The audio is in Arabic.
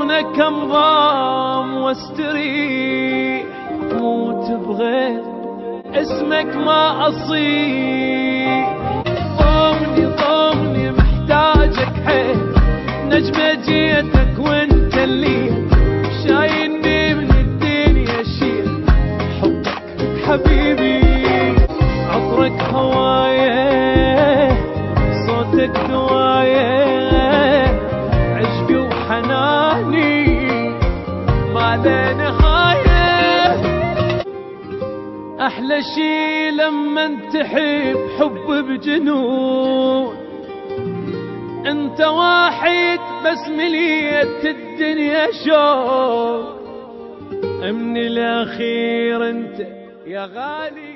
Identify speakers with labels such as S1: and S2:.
S1: حضنك انضام واستريح، موت بغير اسمك ما اصيح. ضمني محتاجك حيل، نجمة جيتك وانت اللي شايلني من الدنيا شيل. حبك حبيبي عطرك هوايه، صوتك دوايه، عشقي وحناني ما له نهايه. احلى شي لما تحب حب بجنون، انت واحد بس مليت الدنيا شوق. من الاخير انت يا غالي.